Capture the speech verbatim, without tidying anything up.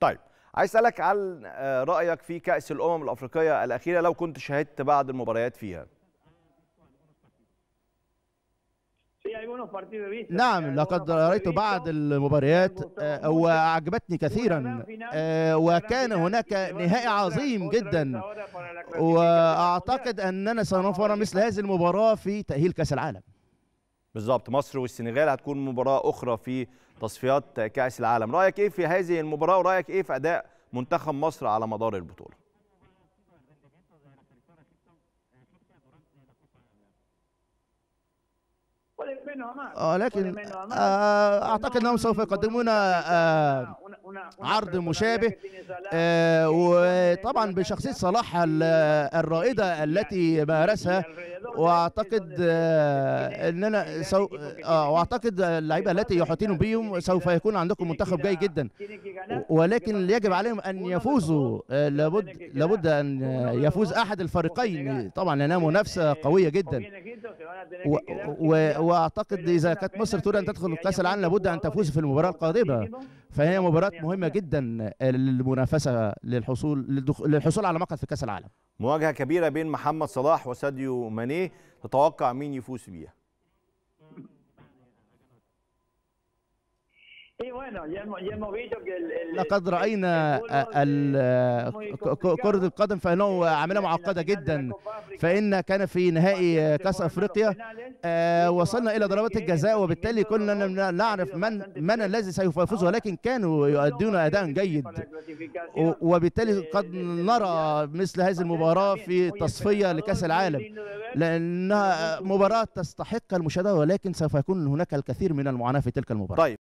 طيب عايز اسالك عن رايك في كاس الامم الافريقيه الاخيره لو كنت شاهدت بعض المباريات فيها. نعم، لقد رأيت بعض المباريات وأعجبتني كثيرا، وكان هناك نهائي عظيم جدا، وأعتقد أننا سنرى مثل هذه المباراة في تأهيل كأس العالم. بالظبط، مصر والسنغال هتكون مباراة أخرى في تصفيات كأس العالم. رأيك إيه في هذه المباراة ورأيك إيه في أداء منتخب مصر على مدار البطولة؟ ولكن أعتقد أنهم سوف يقدمون عرض مشابه، وطبعا بشخصية صلاح الرائدة التي مارسها، واعتقد اننا سو... واعتقد اللعيبه التي يحيطون بهم سوف يكون عندكم منتخب جيد جدا، ولكن يجب عليهم ان يفوزوا. لابد لابد ان يفوز احد الفريقين طبعا لانها منافسه قويه جدا، و... و... واعتقد اذا كانت مصر تريد ان تدخل كاس العالم لابد ان تفوز في المباراه القادمه، فهي مباراه مهمه جدا للمنافسه للحصول للحصول على مقعد في كاس العالم. مواجهه كبيره بين محمد صلاح وساديو ماني، تتوقع مين يفوز بيها؟ لقد رأينا كرة القدم فإنه عملية معقدة جدا، فإن كان في نهائي كأس أفريقيا وصلنا إلى ضربات الجزاء، وبالتالي كنا نعرف من من الذي سوف يفوز، ولكن كانوا يؤدون أداء جيد، وبالتالي قد نرى مثل هذه المباراة في تصفية لكأس العالم، لأنها مباراة تستحق المشاهدة، ولكن سوف يكون هناك الكثير من المعاناة في تلك المباراة. طيب.